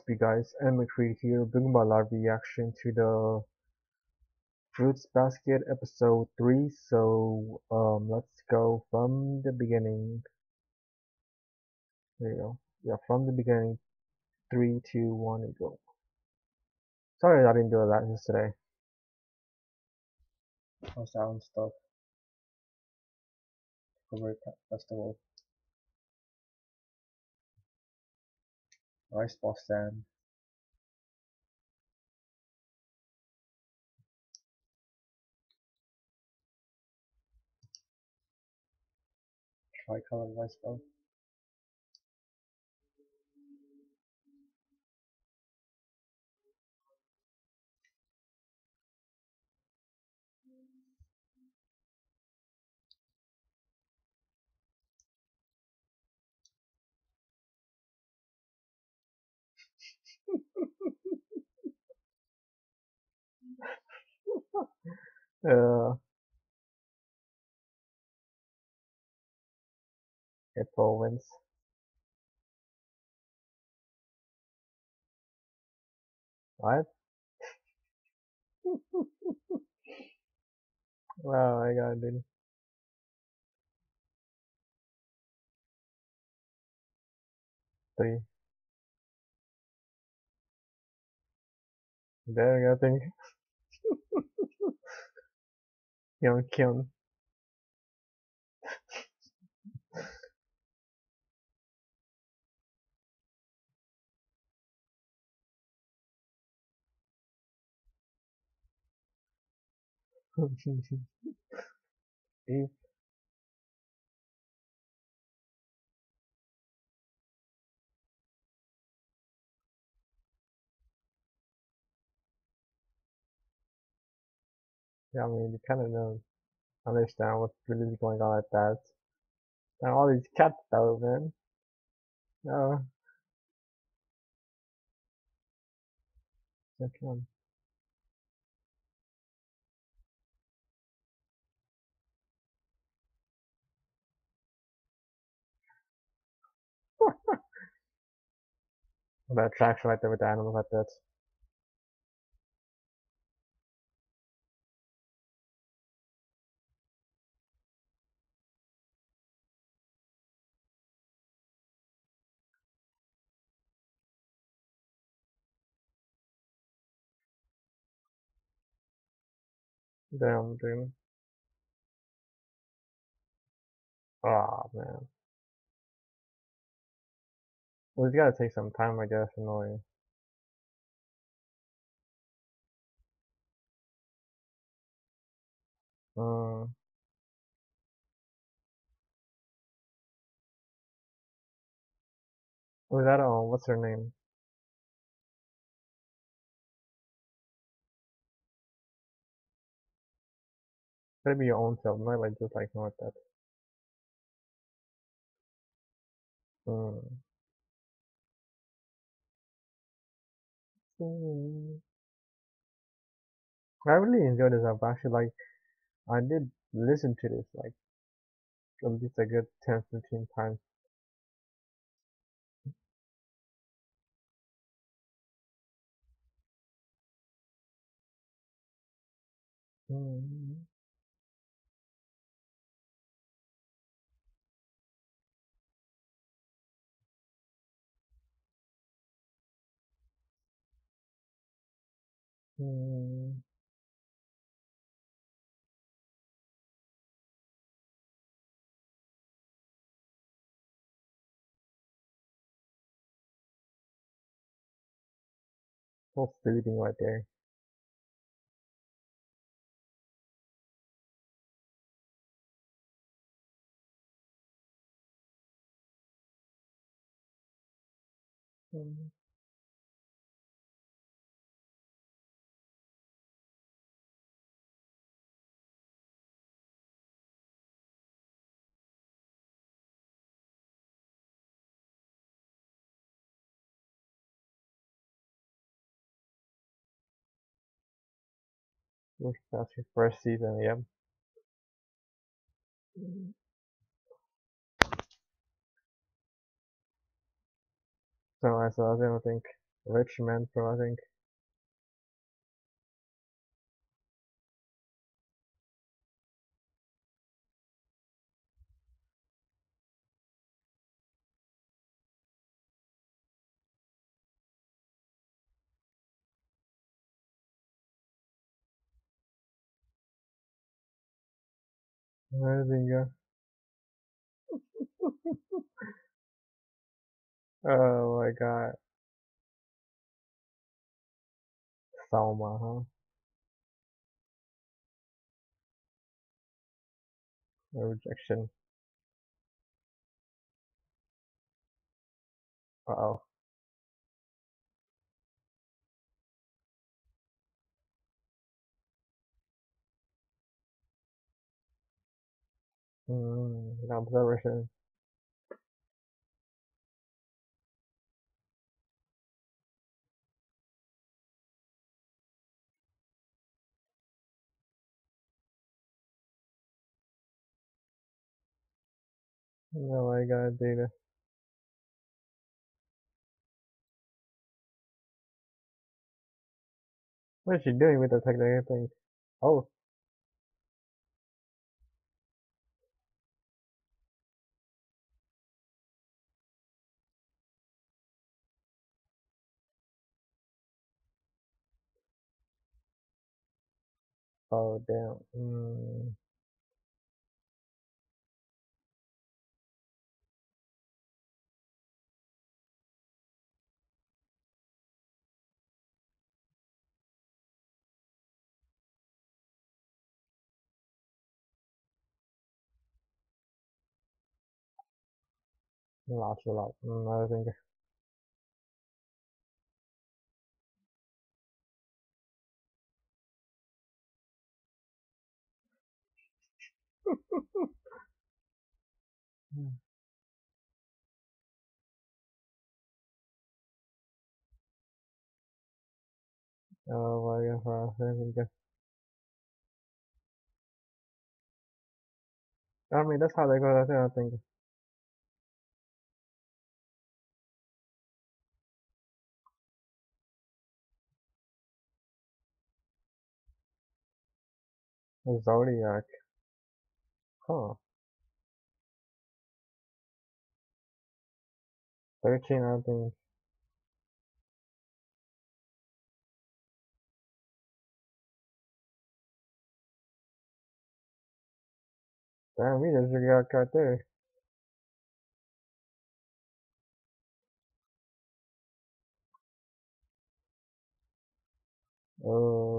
up you guys, McCree here, bringing my live reaction to the Fruits Basket episode 3, so let's go from the beginning. There you go. Yeah, from the beginning, 3, 2, 1, and go. Sorry I didn't do that yesterday. I was out and stuff. Cover festival. Nice boss stand. Tricolor rice bowl. April wins. What? Wow, I got it. 3. There, I think. Young Kyun. Eve. Yeah, I mean, you kind of know, understand what's really going on at that. And all these cats though, man. No, okay. That attraction right there with the animals like that. Damn, dude. Oh man. Well, it's gotta take some time, I guess, annoying. Uh, was that what's her name? Gotta be your own self, not like just like not that. Hmm. I really enjoyed this album. Actually, like I did listen to this like at least a good 10, 15 times. Hmm. Hmm. Whole soothing right there. Hmm. That's your first season, yep. So I don't think. Rich man pro, I think. Where did he go? Oh my god. Selma, huh? A rejection. Uh-oh. Observation. Oh my god, Data. What is she doing with the technical thing? Oh, oh damn. Lots a lot. I think. Oh my god, I think. I mean, that's how they go. I think. Zodiac. Huh. 13, I think. Damn, we just got right there. Oh,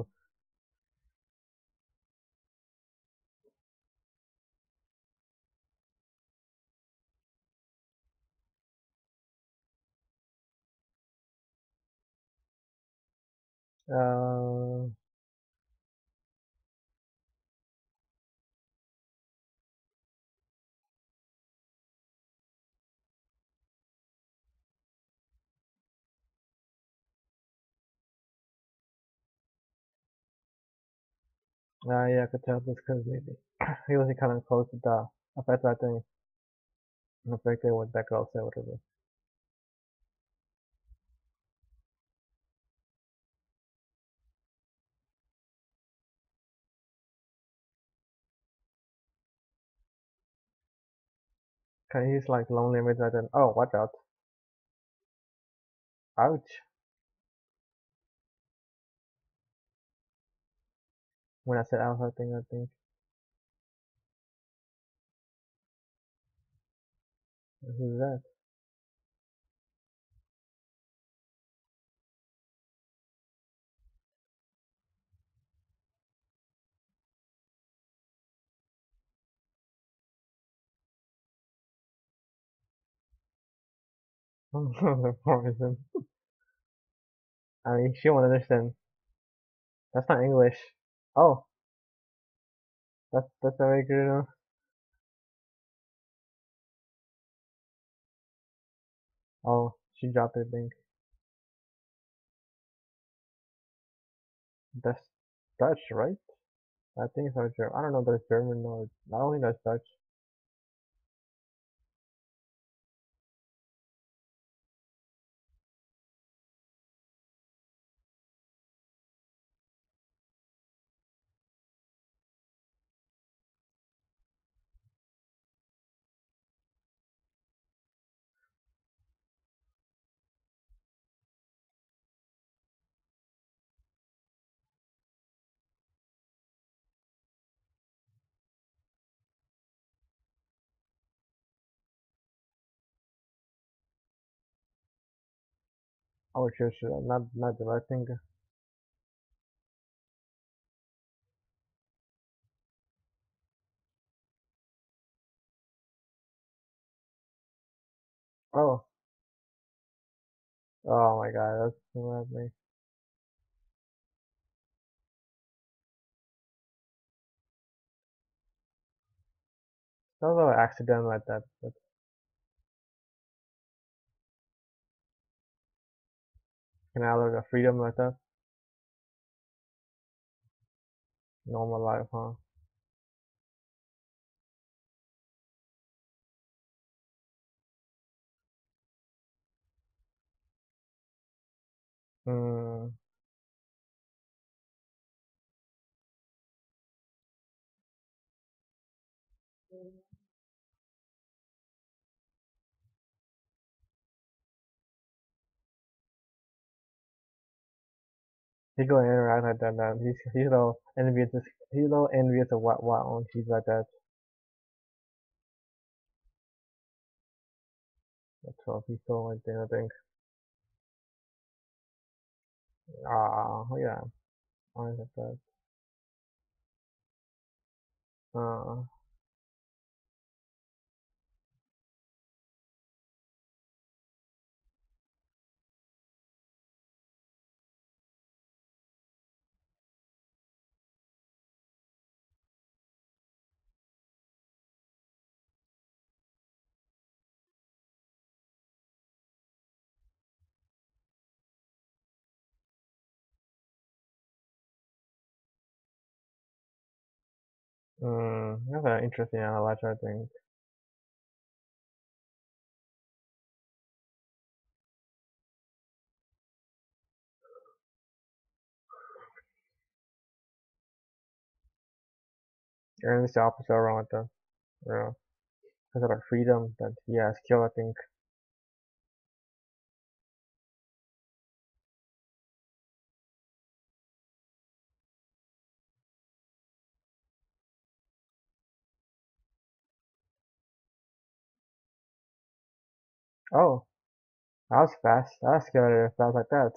yeah, I could tell this because maybe he was kind of close to the effect, I think. Affected what that girl said, whatever. He's like lonely with that. And, oh, watch out. Ouch. When I said ouch, I think. Who's that? Poison. I mean, she won't understand. That's not English. Oh, that's very good enough. Oh, she dropped her thing. That's Dutch, right? I think it's not German. I don't know if that's German or I don't think that's Dutch. 哦，确实，那怎么 think？Oh, oh my God, that's so lovely. That was an accident like that, but can I have a freedom like that? Normal life, huh? Hmm. He gonna interact like that. Now. He's a little envious. He's a little envious of what on she's like that. That's all he's so like that. I think. Ah, yeah, I like that. Uh, that's an interesting analogy, I think. And it's the opposite around with that. Yeah, because of the freedom that he has killed, I think. Oh, that was fast. I was scared fast like that.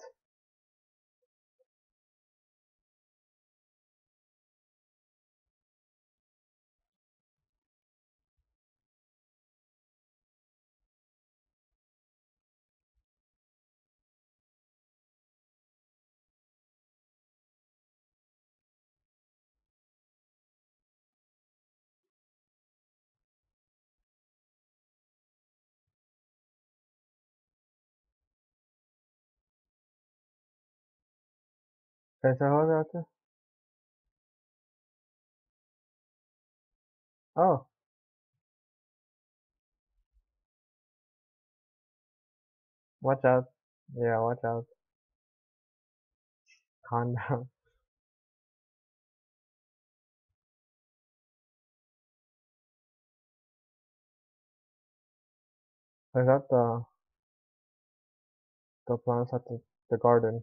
Can I say what was that? Oh, watch out. Yeah, watch out. Calm down. Is that the plants at the garden?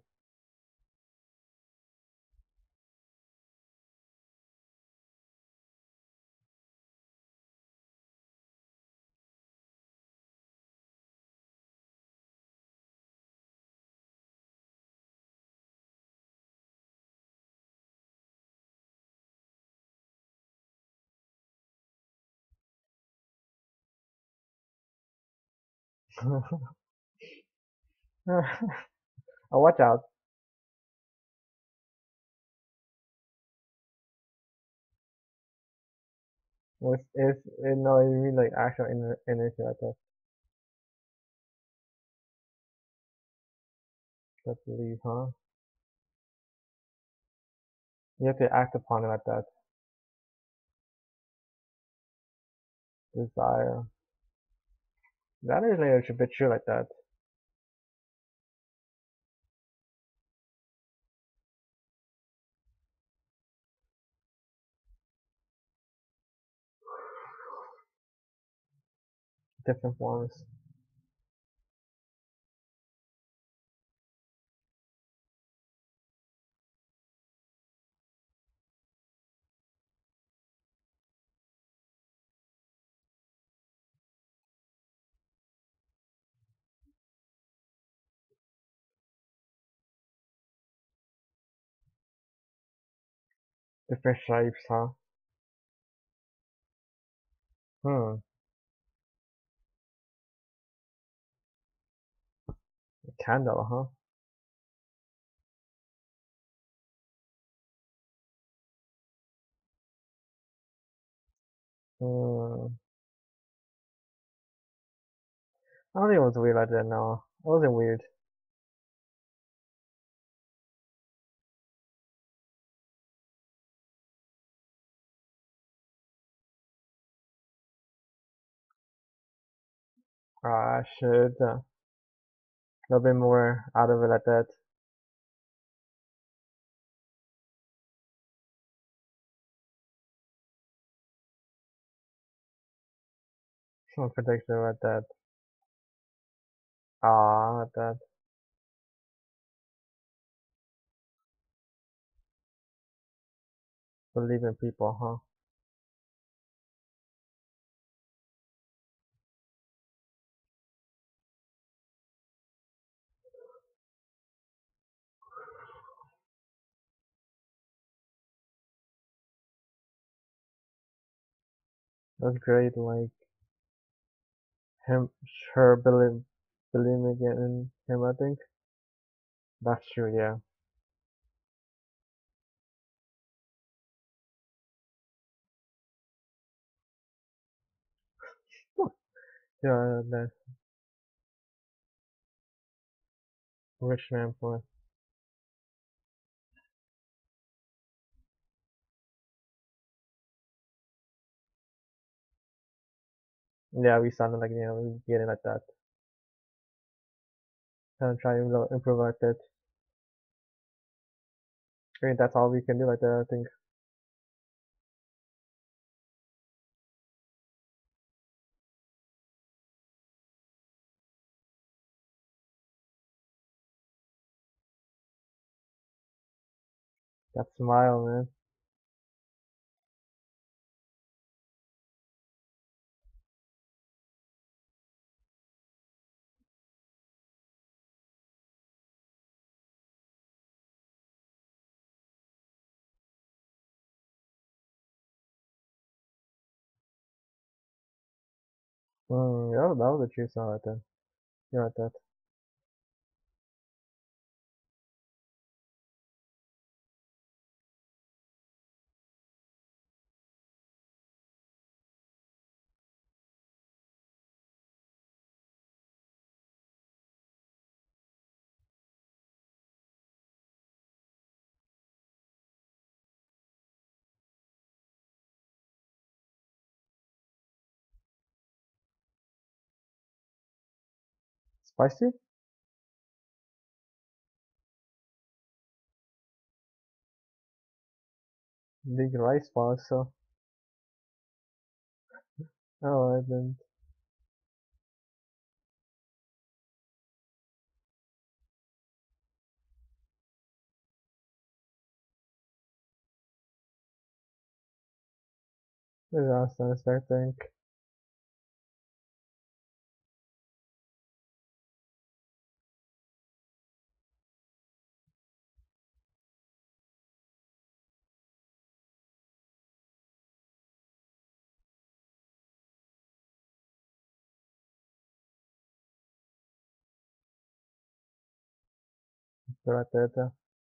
Oh, watch out. No, you mean like actual energy like that. That belief, huh? You have to act upon it like that. Desire. That is like a bit true like that. Different forms. Different shapes, huh? Hmm. Candle, huh? Hmm. I don't think it was weird like that, no. It wasn't weird. I should a little bit more out of it like that. Some prediction like that. Ah, like that. Believe in people, huh? That's great, like him, her believing in him, I think. That's true, yeah. Yeah, that rich man for. Yeah, we sounded like, we get it like that. And try to improve like that. I mean, that's all we can do like that, I think. That smile, man. Yeah, that was a true song right there. Yeah, like that. Spicy? Big rice ball, so. Oh, I didn't. That's nice, I think. Right there, the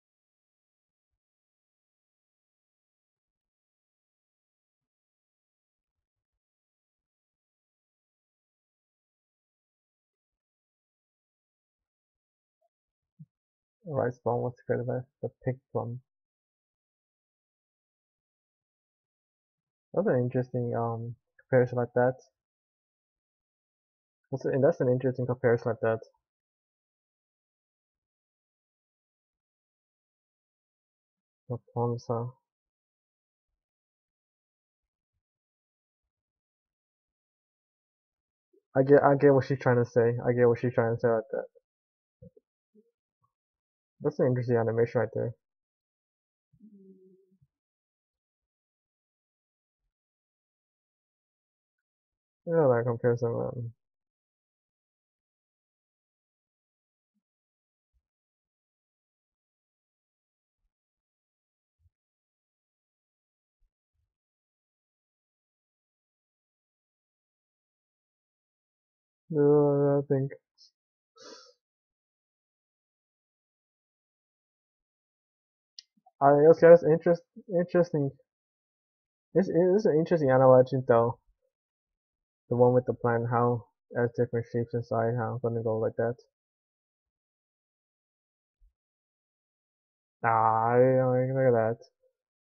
rice ball was good about the pig plum. That's an interesting comparison like that. That's an interesting comparison like that. The plums, huh? I get what she's trying to say. I get what she's trying to say like that. That's an interesting animation right there. Yeah, that comparison, I think it's just interesting. It's an interesting analogy though. The one with the plan, how it has different shapes inside, how it's gonna go like that. Ah, look at that.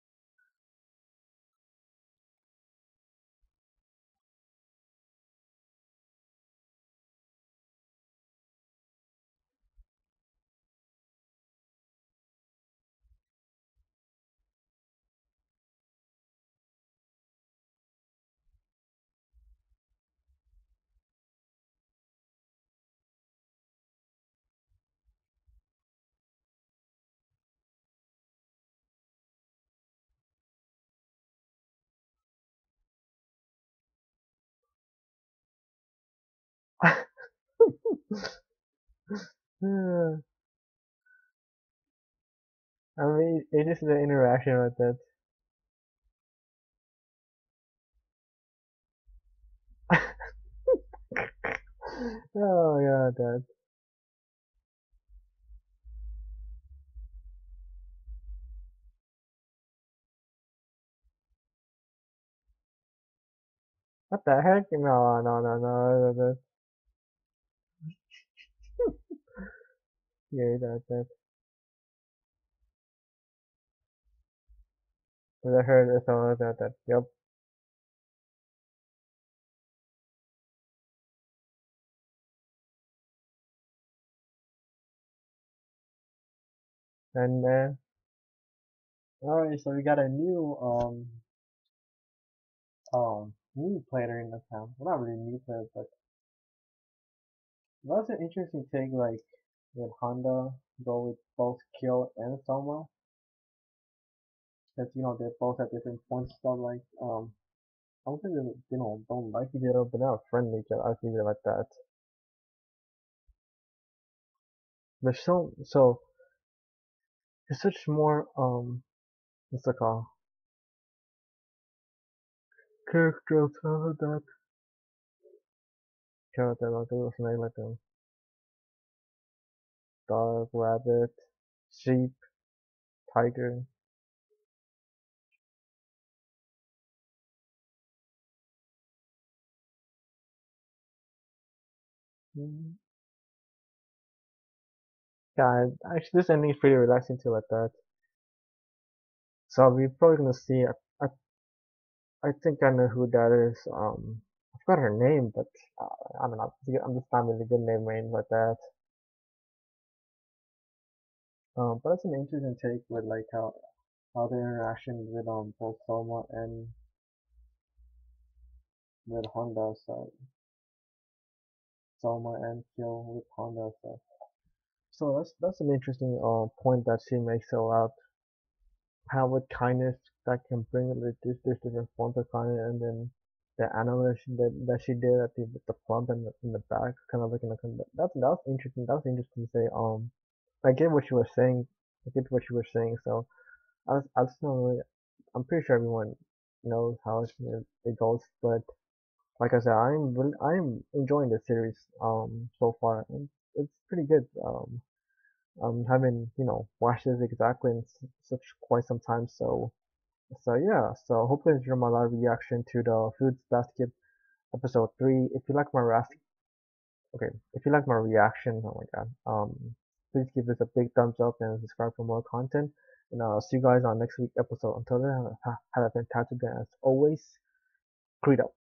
I mean, it's just the interaction with it. Oh yeah, that. What the heck? No, no, no, no. Yeah, that. I heard it's all that. Yep. And alright, so we got a new player in the town. Well, not really new player, but that's an interesting thing. Like with Honda, go with both Kill and Soma, because they're both at different points. Stuff like I don't think they don't like each other, but they're friendly each other. I feel like that. There's so it's such more what's it called? Character of that character like it was name like them. Dog, rabbit, sheep, tiger. Mm. Yeah, actually this ending is pretty relaxing too like that. So we're probably gonna see I, I think I know who that is. I forgot her name, but I don't know. I'm just not really good name names like that. But it's an interesting take with like how the interaction with both Soma and with Honda side, Soma and Kyo with Honda side. So that's an interesting point that she makes about how with kindness that can bring like this different forms of kindness, and then the animation that she did at the front and in the back, kind of like in the that's interesting. That was interesting to say. I get what you were saying. I get what you were saying. So I just don't really. I'm pretty sure everyone knows how it goes, but like I said, I'm enjoying the series so far, and it's pretty good. Haven't watched this exactly in such quite some time, so yeah. So hopefully you enjoyed my live reaction to the Fruits Basket episode 3. If you like my okay, if you like my reaction, oh my god, please give this a big thumbs up and subscribe for more content. And I'll see you guys on next week episode. Until then, have a fantastic day. As always, greet up.